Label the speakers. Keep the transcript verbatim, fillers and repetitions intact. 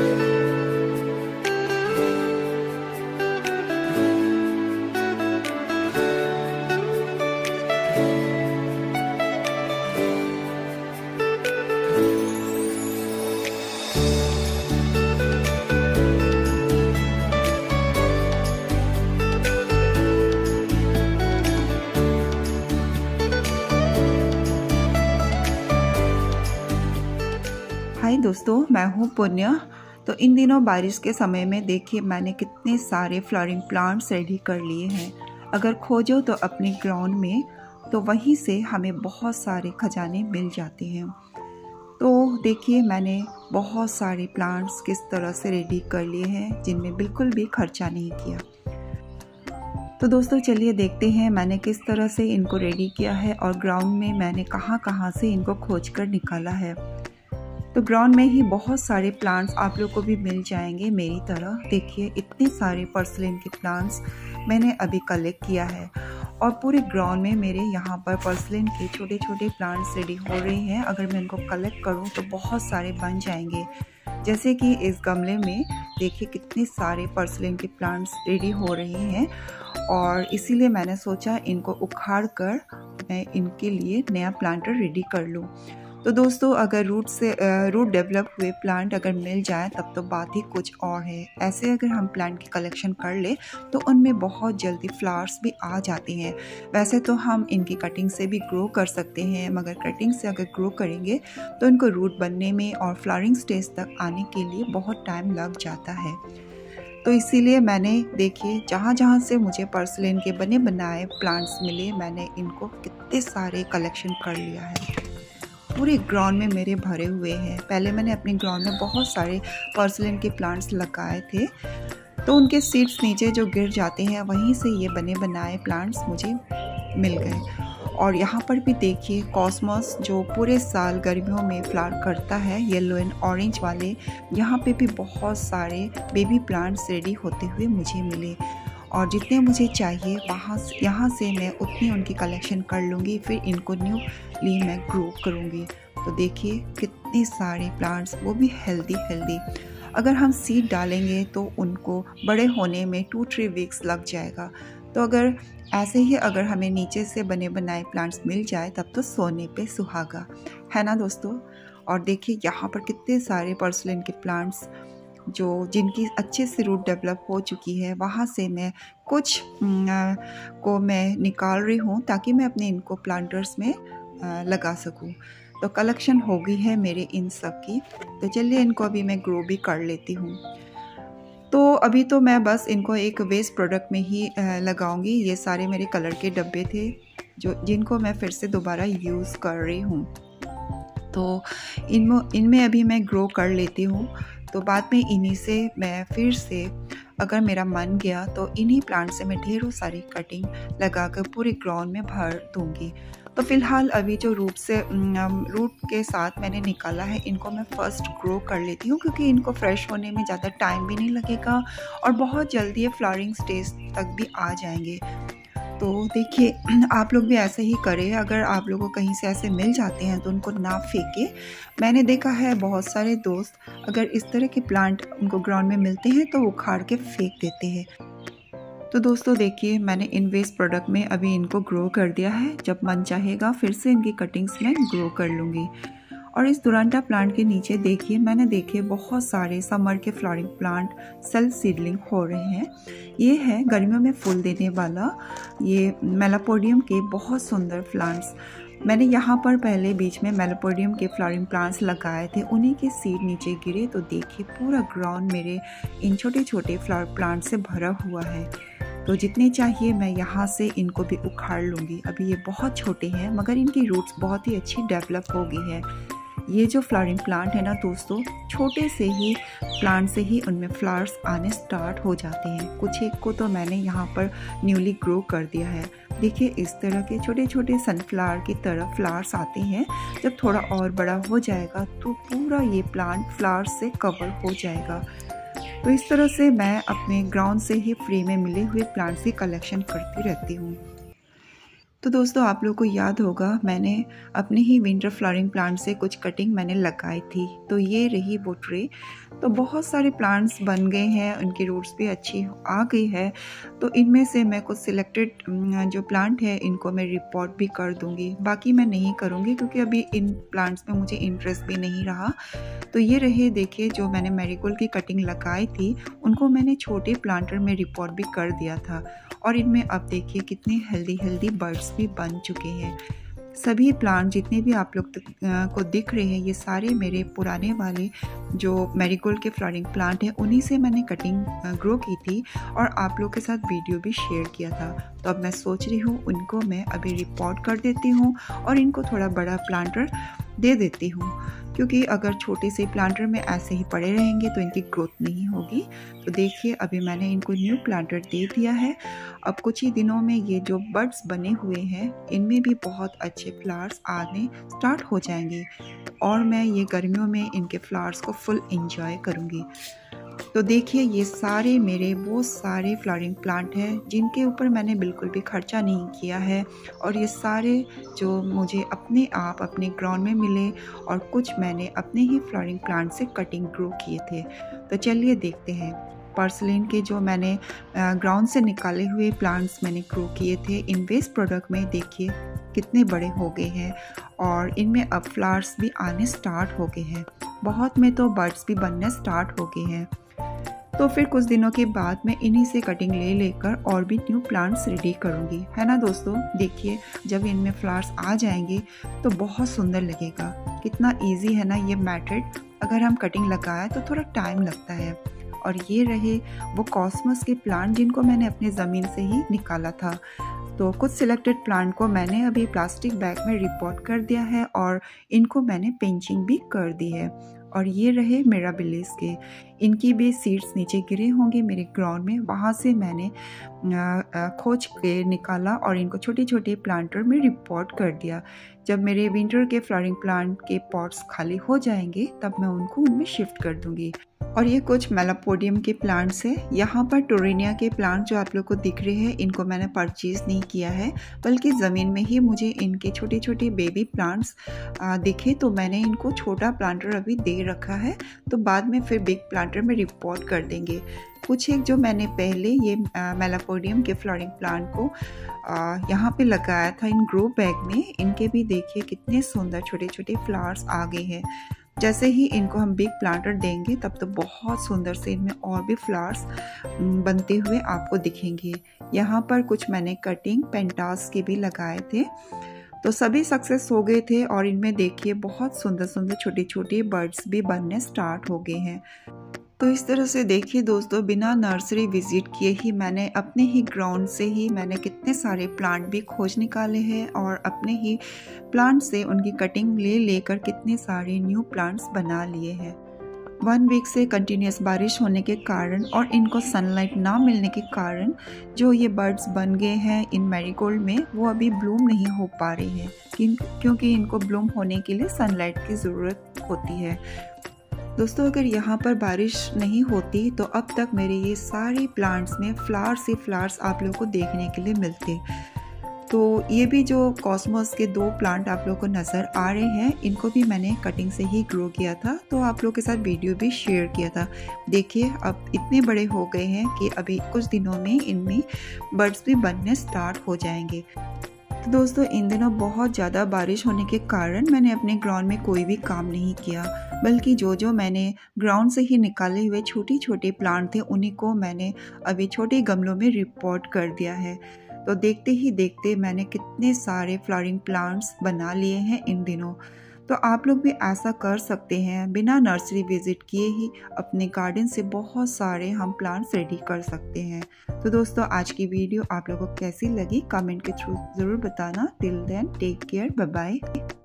Speaker 1: हाय दोस्तों, मैं हूँ पुण्य। तो इन दिनों बारिश के समय में देखिए मैंने कितने सारे फ्लावरिंग प्लांट्स रेडी कर लिए हैं। अगर खोजो तो अपने ग्राउंड में, तो वहीं से हमें बहुत सारे खजाने मिल जाते हैं। तो देखिए मैंने बहुत सारे प्लांट्स किस तरह से रेडी कर लिए हैं जिनमें बिल्कुल भी खर्चा नहीं किया। तो दोस्तों चलिए देखते हैं मैंने किस तरह से इनको रेडी किया है और ग्राउंड में मैंने कहाँ कहाँ से इनको खोज कर निकाला है। तो ग्राउंड में ही बहुत सारे प्लांट्स आप लोग को भी मिल जाएंगे मेरी तरह। देखिए इतने सारे पर्सलिन के प्लांट्स मैंने अभी कलेक्ट किया है और पूरे ग्राउंड में मेरे यहाँ पर पर्सलिन के छोटे छोटे प्लांट्स रेडी हो रहे हैं। अगर मैं इनको कलेक्ट करूँ तो बहुत सारे बन जाएंगे। जैसे कि इस गमले में देखिए कितने सारे पर्सलिन के प्लांट्स रेडी हो रहे हैं और इसीलिए मैंने सोचा इनको उखाड़ कर मैं इनके लिए नया प्लांटर रेडी कर लूँ। तो दोस्तों अगर रूट से रूट डेवलप हुए प्लांट अगर मिल जाए तब तो बात ही कुछ और है। ऐसे अगर हम प्लांट की कलेक्शन कर ले तो उनमें बहुत जल्दी फ्लावर्स भी आ जाते हैं। वैसे तो हम इनकी कटिंग से भी ग्रो कर सकते हैं, मगर कटिंग से अगर ग्रो करेंगे तो इनको रूट बनने में और फ्लावरिंग स्टेज तक आने के लिए बहुत टाइम लग जाता है। तो इसीलिए मैंने देखिए जहाँ जहाँ से मुझे पर्सलिन के बने बनाए प्लांट्स मिले मैंने इनको कितने सारे कलेक्शन कर लिया है। पूरे ग्राउंड में मेरे भरे हुए हैं। पहले मैंने अपने ग्राउंड में बहुत सारे पर्सलिन के प्लांट्स लगाए थे, तो उनके सीड्स नीचे जो गिर जाते हैं वहीं से ये बने बनाए प्लांट्स मुझे मिल गए। और यहाँ पर भी देखिए कॉस्मोस जो पूरे साल गर्मियों में फ्लावर करता है, येलो एंड ऑरेंज वाले, यहाँ पे भी बहुत सारे बेबी प्लांट्स रेडी होते हुए मुझे मिले। और जितने मुझे चाहिए वहाँ से यहाँ से मैं उतनी उनकी कलेक्शन कर लूँगी, फिर इनको न्यूली मैं ग्रो करूँगी। तो देखिए कितने सारे प्लांट्स, वो भी हेल्दी हेल्दी। अगर हम सीड डालेंगे तो उनको बड़े होने में टू थ्री वीक्स लग जाएगा। तो अगर ऐसे ही अगर हमें नीचे से बने बनाए प्लांट्स मिल जाए तब तो सोने पे सुहागा, है ना दोस्तों। और देखिए यहाँ पर कितने सारे पर्सलिन के प्लांट्स जो जिनकी अच्छे से रूट डेवलप हो चुकी है, वहाँ से मैं कुछ को मैं निकाल रही हूँ ताकि मैं अपने इनको प्लांटर्स में लगा सकूँ। तो कलेक्शन हो गई है मेरे इन सब की। तो चलिए इनको अभी मैं ग्रो भी कर लेती हूँ। तो अभी तो मैं बस इनको एक वेस्ट प्रोडक्ट में ही लगाऊंगी। ये सारे मेरे कलर के डब्बे थे जो जिनको मैं फिर से दोबारा यूज़ कर रही हूँ। तो इनमें इनमें अभी मैं ग्रो कर लेती हूँ। तो बाद में इन्हीं से मैं फिर से अगर मेरा मन गया तो इन्हीं प्लांट से मैं ढेरों सारी कटिंग लगाकर पूरे ग्राउंड में भर दूंगी। तो फिलहाल अभी जो रूट से रूट के साथ मैंने निकाला है इनको मैं फर्स्ट ग्रो कर लेती हूँ, क्योंकि इनको फ्रेश होने में ज़्यादा टाइम भी नहीं लगेगा और बहुत जल्दी ये फ्लावरिंग स्टेज तक भी आ जाएंगे। तो देखिए आप लोग भी ऐसे ही करें। अगर आप लोगों को कहीं से ऐसे मिल जाते हैं तो उनको ना फेंके। मैंने देखा है बहुत सारे दोस्त अगर इस तरह के प्लांट उनको ग्राउंड में मिलते हैं तो उखाड़ के फेंक देते हैं। तो दोस्तों देखिए मैंने इन वेस्ट प्रोडक्ट में अभी इनको ग्रो कर दिया है। जब मन चाहेगा फिर से इनकी कटिंग्स में ग्रो कर लूँगी। और इस दुरांटा प्लांट के नीचे देखिए मैंने देखे बहुत सारे समर के फ्लावरिंग प्लांट सेल्फ सीडलिंग हो रहे हैं। ये है गर्मियों में फूल देने वाला ये मेलापोडियम के बहुत सुंदर प्लांट्स। मैंने यहाँ पर पहले बीच में मेलापोडियम के फ्लावरिंग प्लांट्स लगाए थे, उन्हीं के सीड नीचे गिरे। तो देखिए पूरा ग्राउंड मेरे इन छोटे छोटे फ्लावर प्लांट से भरा हुआ है। तो जितने चाहिए मैं यहाँ से इनको भी उखाड़ लूँगी। अभी ये बहुत छोटे हैं मगर इनकी रूट्स बहुत ही अच्छी डेवलप हो गई है। ये जो फ्लावरिंग प्लांट है ना दोस्तों, छोटे से ही प्लांट से ही उनमें फ्लावर्स आने स्टार्ट हो जाते हैं। कुछ एक को तो मैंने यहाँ पर न्यूली ग्रो कर दिया है। देखिए इस तरह के छोटे छोटे सनफ्लावर की तरह फ्लावर्स आते हैं। जब थोड़ा और बड़ा हो जाएगा तो पूरा ये प्लांट फ्लावर से कवर हो जाएगा। तो इस तरह से मैं अपने ग्राउंड से ही फ्री में मिले हुए प्लांट्स की कलेक्शन करती रहती हूँ। तो दोस्तों आप लोग को याद होगा मैंने अपने ही विंटर फ्लावरिंग प्लांट से कुछ कटिंग मैंने लगाई थी। तो ये रही वो ट्रे। तो बहुत सारे प्लांट्स बन गए हैं, उनकी रूट्स भी अच्छी आ गई है। तो इनमें से मैं कुछ सिलेक्टेड जो प्लांट है इनको मैं रिपोर्ट भी कर दूंगी, बाकी मैं नहीं करूंगी क्योंकि अभी इन प्लांट्स में मुझे इंटरेस्ट भी नहीं रहा। तो ये रहे, देखिए जो मैंने मैरीगोल्ड की कटिंग लगाई थी उनको मैंने छोटे प्लांटर में रिपोर्ट भी कर दिया था और इनमें अब देखिए कितने हेल्दी हेल्दी बर्ड्स भी बन चुके हैं। सभी प्लांट जितने भी आप लोग को दिख रहे हैं ये सारे मेरे पुराने वाले जो मैरीगोल्ड के फ्लावरिंग प्लांट हैं उन्हीं से मैंने कटिंग ग्रो की थी और आप लोग के साथ वीडियो भी शेयर किया था। तो अब मैं सोच रही हूँ उनको मैं अभी रिपोर्ट कर देती हूँ और इनको थोड़ा बड़ा प्लांटर दे देती हूँ, क्योंकि अगर छोटे से प्लांटर में ऐसे ही पड़े रहेंगे तो इनकी ग्रोथ नहीं होगी। तो देखिए अभी मैंने इनको न्यू प्लांटर दे दिया है। अब कुछ ही दिनों में ये जो बड्स बने हुए हैं इनमें भी बहुत अच्छे फ्लावर्स आने स्टार्ट हो जाएंगे और मैं ये गर्मियों में इनके फ्लावर्स को फुल एंजॉय करूँगी। तो देखिए ये सारे मेरे वो सारे फ्लावरिंग प्लांट हैं जिनके ऊपर मैंने बिल्कुल भी खर्चा नहीं किया है और ये सारे जो मुझे अपने आप अपने ग्राउंड में मिले और कुछ मैंने अपने ही फ्लावरिंग प्लांट से कटिंग ग्रो किए थे। तो चलिए देखते हैं। पर्सलिन के जो मैंने ग्राउंड से निकाले हुए प्लांट्स मैंने ग्रो किए थे इन वेस्ट प्रोडक्ट में देखिए कितने बड़े हो गए हैं और इनमें अब फ्लावर्स भी आने स्टार्ट हो गए हैं। बहुत में तो बर्ड्स भी बनने स्टार्ट हो गए हैं। तो फिर कुछ दिनों के बाद मैं इन्हीं से कटिंग ले लेकर और भी न्यू प्लांट्स रेडी करूँगी, है ना दोस्तों। देखिए जब इनमें फ्लावर्स आ जाएंगे तो बहुत सुंदर लगेगा। कितना इजी है ना ये मेथड। अगर हम कटिंग लगाए तो थोड़ा टाइम लगता है। और ये रहे वो कॉस्मस के प्लांट जिनको मैंने अपनी ज़मीन से ही निकाला था। तो कुछ सिलेक्टेड प्लांट को मैंने अभी प्लास्टिक बैग में रिपोर्ट कर दिया है और इनको मैंने पेंचिंग भी कर दी है। और ये रहे मिराबिलिस के, इनकी भी सीड्स नीचे गिरे होंगे मेरे ग्राउंड में, वहाँ से मैंने खोज के निकाला और इनको छोटे छोटे प्लांटर में रिपोर्ट कर दिया। जब मेरे विंटर के फ्लावरिंग प्लांट के पॉट्स खाली हो जाएंगे तब मैं उनको उनमें शिफ्ट कर दूंगी। और ये कुछ मेलापोडियम के प्लांट्स हैं। यहाँ पर टोरेनिया के प्लांट जो आप लोग को दिख रहे हैं इनको मैंने परचेज़ नहीं किया है, बल्कि ज़मीन में ही मुझे इनके छोटे छोटे बेबी प्लांट्स दिखे तो मैंने इनको छोटा प्लांटर अभी दे रखा है। तो बाद में फिर बिग प्लांटर में रिपोर्ट कर देंगे। कुछ एक जो मैंने पहले ये मेलापोडियम के फ्लावरिंग प्लांट को यहाँ पे लगाया था इन ग्रो बैग में, इनके भी देखिए कितने सुंदर छोटे छोटे फ्लावर्स आ गए हैं। जैसे ही इनको हम बिग प्लांटर देंगे तब तो बहुत सुंदर से इनमें और भी फ्लावर्स बनते हुए आपको दिखेंगे। यहाँ पर कुछ मैंने कटिंग पेंटास के भी लगाए थे तो सभी सक्सेस हो गए थे और इनमें देखिए बहुत सुंदर सुंदर छोटे छोटे बर्ड्स भी बनने स्टार्ट हो गए हैं। तो इस तरह से देखिए दोस्तों, बिना नर्सरी विजिट किए ही मैंने अपने ही ग्राउंड से ही मैंने कितने सारे प्लांट भी खोज निकाले हैं और अपने ही प्लांट से उनकी कटिंग ले लेकर कितने सारे न्यू प्लांट्स बना लिए हैं। वन वीक से कंटिन्यूस बारिश होने के कारण और इनको सनलाइट ना मिलने के कारण जो ये बर्ड्स बन गए हैं इन मैरीगोल्ड में वो अभी ब्लूम नहीं हो पा रहे हैं, क्योंकि इनको ब्लूम होने के लिए सनलाइट की ज़रूरत होती है। दोस्तों अगर यहाँ पर बारिश नहीं होती तो अब तक मेरे ये सारे प्लांट्स में फ्लावर्स ही फ्लावर्स आप लोगों को देखने के लिए मिलते। तो ये भी जो कॉस्मोस के दो प्लांट आप लोगों को नज़र आ रहे हैं इनको भी मैंने कटिंग से ही ग्रो किया था, तो आप लोगों के साथ वीडियो भी शेयर किया था। देखिए अब इतने बड़े हो गए हैं कि अभी कुछ दिनों में इनमें बर्ड्स भी बनने स्टार्ट हो जाएंगे। तो दोस्तों इन दिनों बहुत ज़्यादा बारिश होने के कारण मैंने अपने ग्राउंड में कोई भी काम नहीं किया, बल्कि जो जो मैंने ग्राउंड से ही निकाले हुए छोटे छोटे प्लांट थे उन्हीं को मैंने अभी छोटे गमलों में रिपोर्ट कर दिया है। तो देखते ही देखते मैंने कितने सारे फ्लावरिंग प्लांट्स बना लिए हैं इन दिनों। तो आप लोग भी ऐसा कर सकते हैं, बिना नर्सरी विजिट किए ही अपने गार्डन से बहुत सारे हम प्लांट्स रेडी कर सकते हैं। तो दोस्तों आज की वीडियो आप लोगों को कैसी लगी कमेंट के थ्रू ज़रूर बताना। Till then take care, bye bye.